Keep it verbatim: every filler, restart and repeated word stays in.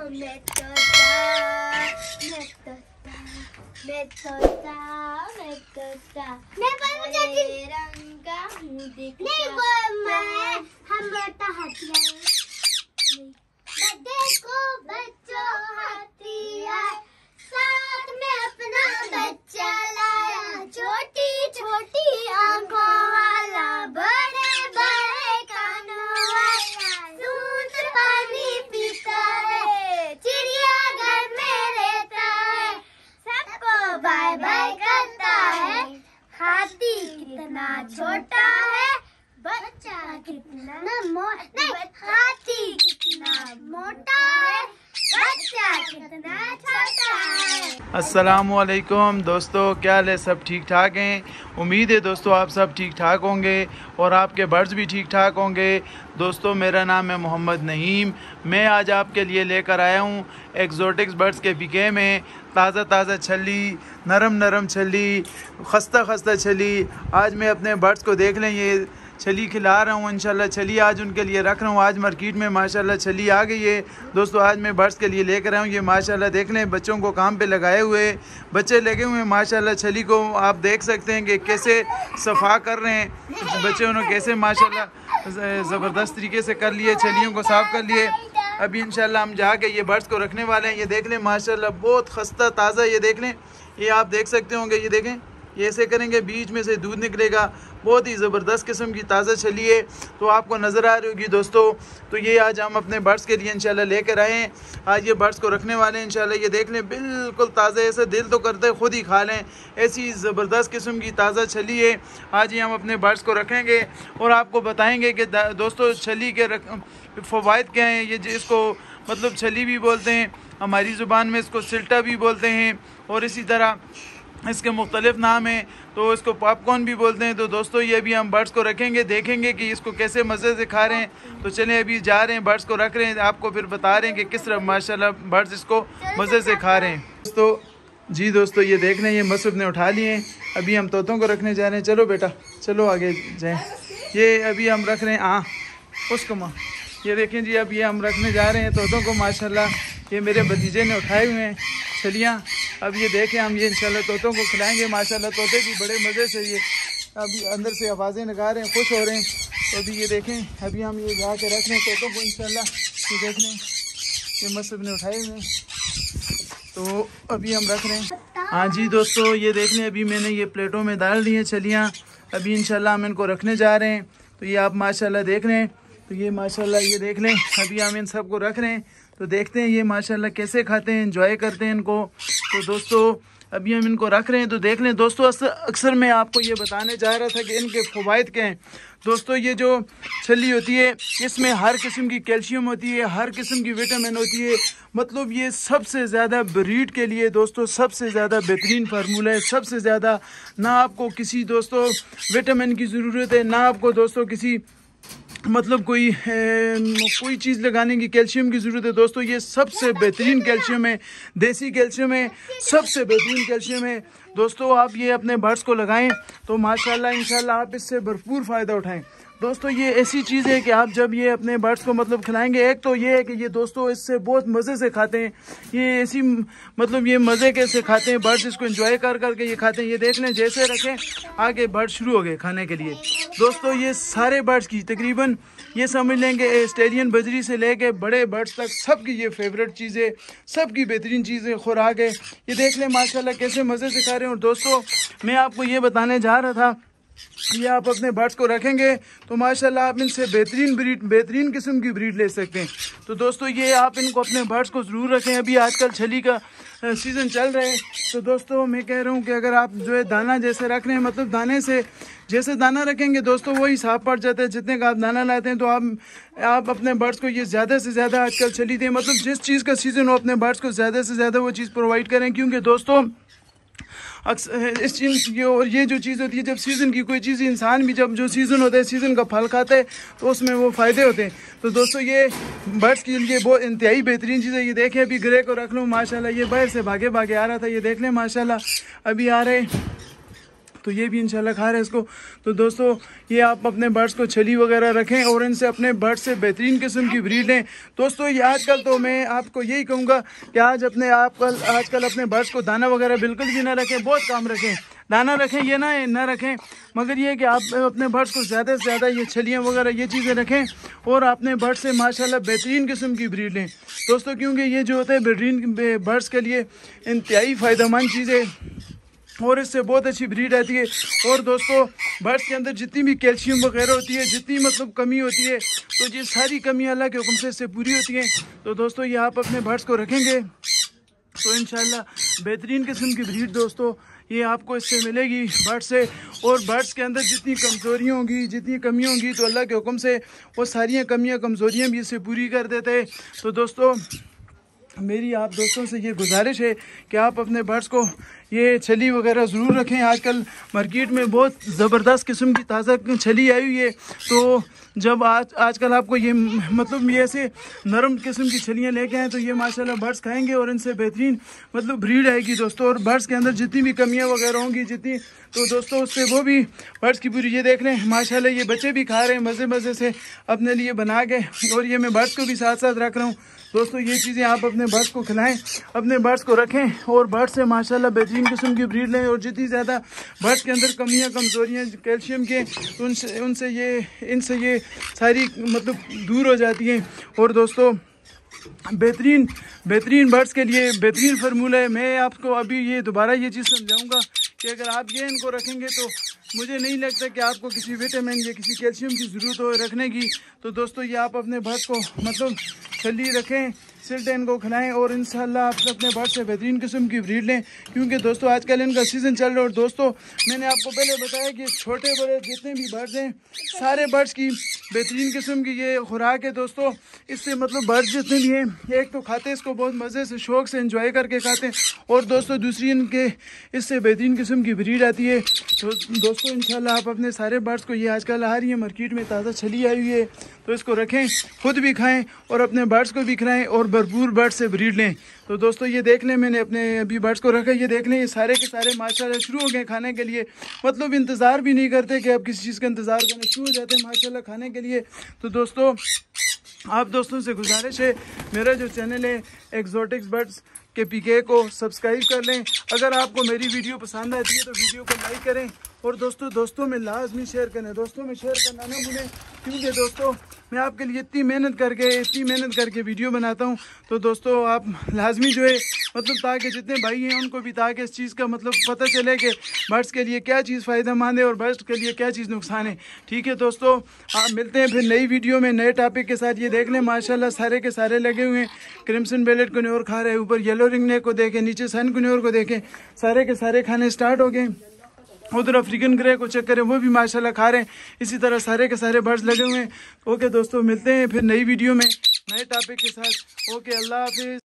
मैं तोता मैं तोता मैं तोता मैं तोता मैं हरे रंग का हूँ दिखता नहीं वो मैं हम बेटा हाथी देखो बच्चों हाथी आए साथ में अपना बच्चा लाया छोटी छोटी आंखों वाला बड़े बड़े कानों वाला दूध पानी पीता है चिड़िया घर में रहता है सबको बाय बाय करता है हाथी कितना छोटा है बच्चा कितना मोटा हाथी कितना मोटा है बच्चा कितना छोटा है। अस्सलामुअलैकुम दोस्तों, क्या हाल है? सब ठीक ठाक हैं? उम्मीद है दोस्तों आप सब ठीक ठाक होंगे और आपके बर्ड्स भी ठीक ठाक होंगे। दोस्तों मेरा नाम है मोहम्मद नईम। मैं आज आपके लिए लेकर आया हूँ एक्जोटिक्स बर्ड्स के पिके में ताज़ा ताज़ा छली, नरम नरम छली, खस्ता खस्ता छली। आज मैं अपने बर्ड्स को देख लें, ये छली खिला रहा हूँ इंशाल्लाह। छली आज उनके लिए रख रहा हूँ। आज मार्केट में माशाल्लाह छली आ गई है दोस्तों। आज मैं बर्ड्स के लिए लेकर आया हूँ। ये माशाल्लाह देख लें, बच्चों को काम पे लगाए हुए बच्चे लगे हुए हैं माशाल्लाह। छली को आप देख सकते हैं कि कैसे सफ़ा कर रहे हैं बच्चे, उन्होंने कैसे माशाल्लाह ज़बरदस्त तरीके से कर लिए, छलियों को साफ़ कर लिए। अभी इंशाल्लाह हम जाके ये बर्ड्स को रखने वाले हैं। ये देख लें माशाल्लाह बहुत खस्ता ताज़ा, ये देख लें, ये आप देख सकते होंगे। ये देखें, ये ऐसे करेंगे बीच में से दूध निकलेगा। बहुत ही ज़बरदस्त किस्म की ताज़ा छली है, तो आपको नज़र आ रही होगी दोस्तों। तो ये आज हम अपने बर्ड्स के लिए इंशाल्लाह लेकर आए हैं। आज ये बर्ड्स को रखने वाले हैं इंशाल्लाह। ये देख लें बिल्कुल ताज़ा, ऐसे दिल तो करते हैं खुद ही खा लें, ऐसी ज़बरदस्त किस्म की ताज़ा छली है। आज ये हम अपने बर्ड्स को रखेंगे और आपको बताएँगे कि दोस्तों छली के फ़वाइद क्या हैं। ये जिसको मतलब छली भी बोलते हैं, हमारी ज़ुबान में इसको सिल्टा भी बोलते हैं और इसी तरह इसके मुख्तलिफ नाम हैं, तो इसको पॉपकॉर्न भी बोलते हैं। तो दोस्तों ये अभी हम बर्ड्स को रखेंगे, देखेंगे कि इसको कैसे मज़े से खा रहे हैं। तो चलें अभी जा रहे हैं, बर्ड्स को रख रहे हैं, आपको फिर बता रहे हैं कि किस तरह माशाल्लाह बर्ड्स इसको मज़े से खा रहे हैं। दोस्तों जी दोस्तों ये देख लें, ये मसूद ने उठा लिए हैं। अभी हम तोतों को रखने जा रहे हैं। चलो बेटा चलो आगे जाएँ। ये अभी हम रख रहे हैं हाँ उसको माँ, ये देखें जी, अब ये हम रखने जा रहे हैं तोतों को माशाल्लाह। ये मेरे भतीजे ने उठाए हुए हैं छलियाँ। अब ये देखें हम ये इंशाल्लाह तोतों को खिलाएंगे माशाल्लाह। तोते भी बड़े मज़े से ये अभी अंदर से आवाज़ें लगा रहे हैं, खुश हो रहे हैं। तो अभी ये देखें, अभी हम ये जा के रख रहे हैं तोतों को इंशाल्लाह। ये देख लें, ये मसूद ने उठाए हुए हैं, तो अभी हम रख रहे हैं। हाँ जी दोस्तों ये देख लें, अभी मैंने ये प्लेटों में डाल दी हैं छलियाँ। अभी इंशाल्लाह हम इनको रखने जा रहे हैं। तो ये आप माशाल्लाह देख रहे हैं, तो ये माशाल्लाह ये देख लें, अभी हम इन सबको रख रहे हैं। तो देखते हैं ये माशाल्लाह कैसे खाते हैं, एंजॉय करते हैं इनको। तो दोस्तों अभी हम इनको रख रहे हैं। तो देख लें दोस्तों, अक्सर मैं आपको ये बताने जा रहा था कि इनके फ़वाइद क्या हैं। दोस्तों ये जो छली होती है इसमें हर किस्म की कैल्शियम होती है, हर किस्म की विटामिन होती है। मतलब ये सबसे ज़्यादा ब्रीड के लिए दोस्तों सबसे ज़्यादा बेहतरीन फार्मूला है। सबसे ज़्यादा ना आपको किसी दोस्तों विटामिन की ज़रूरत है, ना आपको दोस्तों किसी मतलब कोई ए, कोई चीज़ लगाने की कैल्शियम की ज़रूरत है। दोस्तों ये सबसे बेहतरीन कैल्शियम है, देसी कैल्शियम है, सबसे बेहतरीन कैल्शियम है। दोस्तों आप ये अपने बर्ड्स को लगाएं तो माशाल्लाह इंशाल्लाह आप इससे भरपूर फ़ायदा उठाएं। दोस्तों ये ऐसी चीज़ है कि आप जब ये अपने बर्ड्स को मतलब खिलाएंगे, एक तो ये है कि ये दोस्तों इससे बहुत मज़े से खाते हैं। ये ऐसी मतलब ये मज़े के से खाते हैं बर्ड्स, इसको एंजॉय कर करके ये खाते हैं। ये देख लें, जैसे रखें आगे बर्ड शुरू हो गए खाने के लिए। दोस्तों ये सारे बर्ड्स की तकरीबन ये समझ लेंगे ऑस्ट्रेलियन बजरी से लेके बड़े बर्ड्स तक सबकी ये फेवरेट चीज़ है, सबकी बेहतरीन चीज़ है, खुराक है। ये देख लें माशाल्लाह कैसे मज़े से खा रहे हैं। और दोस्तों मैं आपको ये बताने जा रहा था, ये आप अपने बर्ड्स को रखेंगे तो माशाल्लाह आप इनसे बेहतरीन ब्रीड बेहतरीन किस्म की ब्रीड ले सकते हैं। तो दोस्तों ये आप इनको अपने बर्ड्स को ज़रूर रखें। अभी आजकल छली का सीज़न चल रहा है, तो दोस्तों मैं कह रहा हूँ कि अगर आप जो है दाना जैसे रख रहे हैं, मतलब दाने से जैसे दाना रखेंगे दोस्तों वही साफ पड़ जाता है। जितने का आप दाना लाते हैं तो आप आप अपने बर्ड्स को ये ज़्यादा से ज़्यादा आजकल छली दें। मतलब जिस चीज़ का सीज़न हो अपने बर्ड्स को ज़्यादा से ज़्यादा वो चीज़ प्रोवाइड करें, क्योंकि दोस्तों अक्सर इस चीज़ ये और ये जो चीज़ होती है, जब सीज़न की कोई चीज़, इंसान भी जब जो सीज़न होता है सीज़न का फल खाता है तो उसमें वो फ़ायदे होते हैं। तो दोस्तों ये बर्ड्स के लिए बहुत इंतहाई बेहतरीन चीज़ है। ये देखें, अभी ग्रे को रख लूँ माशाल्लाह, ये बाहर से भागे भागे आ रहा था, ये देख लें माशाल्लाह अभी आ रहे। तो ये भी इंशाल्लाह खा रहे हैं इसको। तो दोस्तों ये आप अपने बर्ड्स को छली वगैरह रखें और इनसे अपने बर्ड्स से बेहतरीन किस्म की ब्रीड लें। दोस्तों ये आजकल तो मैं आपको यही कहूँगा कि आज अपने आप कल आजकल अपने बर्ड्स को दाना वगैरह बिल्कुल भी ना रखें, बहुत कम रखें। दाना रखें ये ना ना रखें, मगर ये कि आप अपने बर्ड्स को ज़्यादा से ज़्यादा ये छलियाँ वगैरह ये चीज़ें रखें और अपने बर्ड्स से माशाल्लाह बेहतरीन किस्म की ब्रीड लें दोस्तों, क्योंकि ये जो होता है बेहतरीन बर्ड्स के लिए इंतहाई फ़ायदेमंद चीज़ें और इससे बहुत अच्छी ब्रीड आती है। और दोस्तों बर्ड्स के अंदर जितनी भी कैल्शियम वगैरह होती है, जितनी मतलब कमी होती है, तो ये सारी कमी अल्लाह के हुक्म से इससे पूरी होती है। तो दोस्तों ये आप अपने बर्ड्स को रखेंगे तो इंशाल्लाह बेहतरीन किस्म की ब्रीड दोस्तों ये आपको इससे मिलेगी बर्ड्स से। और बर्ड्स के अंदर जितनी कमज़ोरियाँ होंगी, जितनी कमियाँ होंगी, तो अल्लाह के हुक्म से वो सारियाँ कमियाँ कमज़ोरियाँ भी इससे पूरी कर देते हैं। तो दोस्तों मेरी आप दोस्तों से ये गुजारिश है कि आप अपने बर्ड्स को ये छली वगैरह ज़रूर रखें। आजकल मार्केट में बहुत ज़बरदस्त किस्म की ताज़ा छली आई हुई है, तो जब आज आजकल आपको ये मतलब ये ऐसे नरम किस्म की छलियाँ लेके आए तो ये माशाल्लाह बर्ड्स खाएंगे और इनसे बेहतरीन मतलब ब्रीड आएगी दोस्तों। और बर्ड्स के अंदर जितनी भी कमियाँ वगैरह होंगी जितनी, तो दोस्तों उससे वो भी बर्ड्स की पूरी ये देख लें माशाल्लाह ये बच्चे भी खा रहे हैं मज़े मज़े से अपने लिए बना के, और ये मैं बर्ड्स को भी साथ साथ रख रहा हूँ दोस्तों। ये चीज़ें आप अपने बर्ड्स को खिलाएं, अपने बर्ड्स को रखें और बर्ड्स से माशाल्लाह बेहतरीन किस्म की ब्रीड लें। और जितनी ज़्यादा बर्ड्स के अंदर कमियां कमज़ोरियां कैल्शियम के, तो उनसे उनसे ये इनसे ये सारी मतलब दूर हो जाती हैं। और दोस्तों बेहतरीन बेहतरीन बर्ड्स के लिए बेहतरीन फार्मूला है। मैं आपको अभी ये दोबारा ये चीज़ समझाऊँगा कि अगर आप ये इनको रखेंगे तो मुझे नहीं लगता कि आपको किसी विटामिन या किसी कैल्शियम की ज़रूरत हो रखने की। तो दोस्तों ये आप अपने बर्ड्स को मतलब छली रखें, सिल्टे इनको खिलाएं और इंशाल्लाह आप अपने बर्ड्स से बेहतरीन किस्म की ब्रीड लें, क्योंकि दोस्तों आजकल इनका सीज़न चल रहा है। और दोस्तों मैंने आपको पहले बताया कि छोटे बड़े जितने भी बर्ड्स हैं सारे बर्ड्स की बेहतरीन किस्म की ये खुराक है दोस्तों। इससे मतलब बर्ड्स जितने भी हैं एक तो खाते हैं इसको बहुत मज़े से शौक़ से इंजॉय करके खाते हैं, और दोस्तों दूसरी इनके इससे बेहतरीन किस्म की ब्रीड आती है। तो दोस्तों इंशाल्लाह आप अपने सारे बर्ड्स को, ये आजकल आ रही है मार्केट में ताज़ा छली आई हुई है, तो इसको रखें, खुद भी खाएँ और अपने बर्ड्स को भी खिलाएँ और भरपूर बर्ड्स से ब्रीड लें। तो दोस्तों ये देख लें मैंने अपने अभी बर्ड्स को रखा, ये देख लें ये सारे के सारे माशाल्लाह शुरू हो गए खाने के लिए, मतलब इंतज़ार भी नहीं करते कि आप किसी चीज़ का इंतज़ार करना शुरू हो जाते हैं माशाल्लाह खाने के लिए। तो दोस्तों आप दोस्तों से गुजारिश है मेरा जो चैनल है एक्सोटिक्स बर्ड्स के पीके को सब्सक्राइब कर लें। अगर आपको मेरी वीडियो पसंद आती है तो वीडियो को लाइक करें और दोस्तों दोस्तों में लाजमी शेयर करें, दोस्तों में शेयर करना ना भूलें, क्योंकि दोस्तों मैं आपके लिए इतनी मेहनत करके इतनी मेहनत करके वीडियो बनाता हूं। तो दोस्तों आप लाजमी जो है मतलब ताकि जितने भाई हैं उनको भी ताकि इस चीज़ का मतलब पता चले कि बर्ड्स के लिए क्या चीज़ फ़ायदेमंद है और बर्ड्स के लिए क्या चीज़ नुकसान है। ठीक है दोस्तों, आप मिलते हैं फिर नई वीडियो में नए टॉपिक के साथ। ये देख लें माशाल्लाह सारे के सारे लगे हुए हैं, क्रिम्सन बेलेट कुन्योर खा रहे हैं, ऊपर येलो रिंग नेक को देखें, नीचे सन कुन्योर को देखें, सारे के सारे खाने स्टार्ट हो गए। उधर अफ्रीकन ग्रे को चेक करें, वो भी माशाल्लाह खा रहे हैं। इसी तरह सारे के सारे बर्ड्स लगे हुए हैं। ओके दोस्तों मिलते हैं फिर नई वीडियो में नए टॉपिक के साथ। ओके अल्लाह हाफिज़।